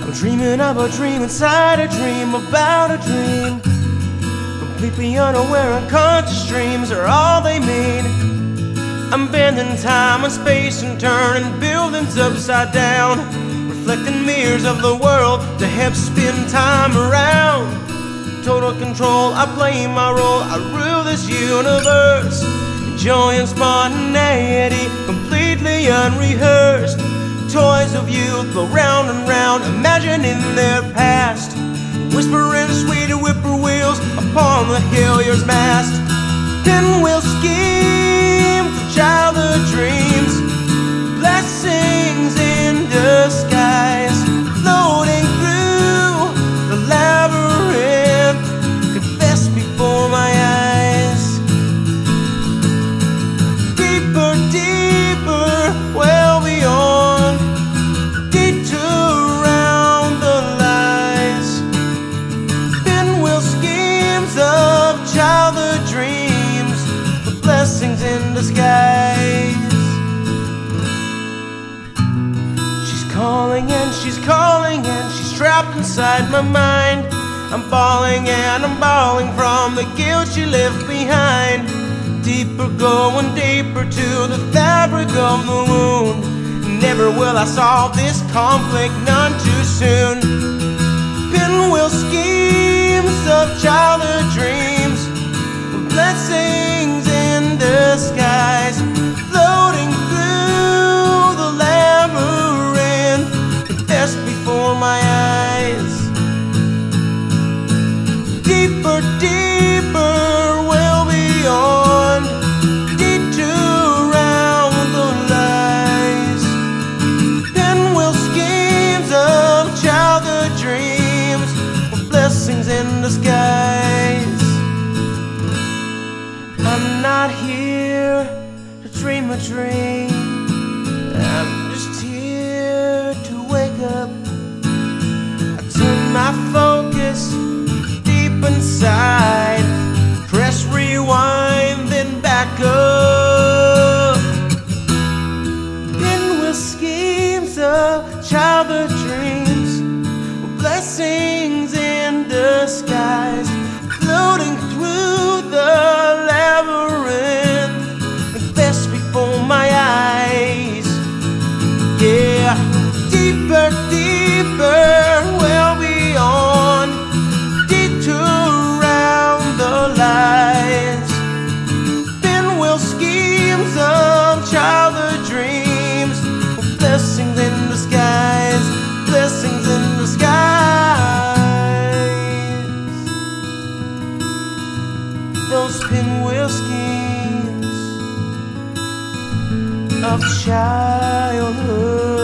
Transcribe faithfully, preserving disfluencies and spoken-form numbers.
I'm dreaming of a dream inside a dream about a dream, completely unaware unconscious dreams are all they mean. I'm bending time and space and turning buildings upside down, reflecting mirrors of the world to help spin time around. Total control, I play my role, I rule this universe. Joy and spontaneity, completely unrehearsed. Toys of youth go round and round, imagining their past, whispering sweet whippoorwills upon the Hilliers' mast. Pinwheel schemes of childhood dreams, blessings in disguise, floating through the labyrinth, confess before my eyes. Deeper, deeper, well beyond, detour around the lies. Pinwheel schemes of childhood dreams, the blessings in disguise. She's calling and she's calling and she's trapped inside my mind. I'm falling and I'm bawling from the guilt she left behind. Deeper, going deeper to the fabric of the wound. Never will I solve this conflict, none too soon. Pinwheel schemes of childhood dreams, blessings in disguise, floating through the labyrinth, confess before my eyes. Deeper, deeper, well beyond, detour around the lies. Pinwheel schemes of childhood dreams, blessings in disguise. I'm not here to dream a dream, I'm just here to wake up. I turn my focus deep inside, press rewind, then back up. Pinwheel schemes of childhood dreams, blessings in disguise, floating through the labyrinth, confess before my eyes. Yeah, deeper, deeper, well beyond, detour around the lies. Pinwheel schemes of childhood dreams, blessings in disguise, blessings in disguise. Those pinwheel schemes of childhood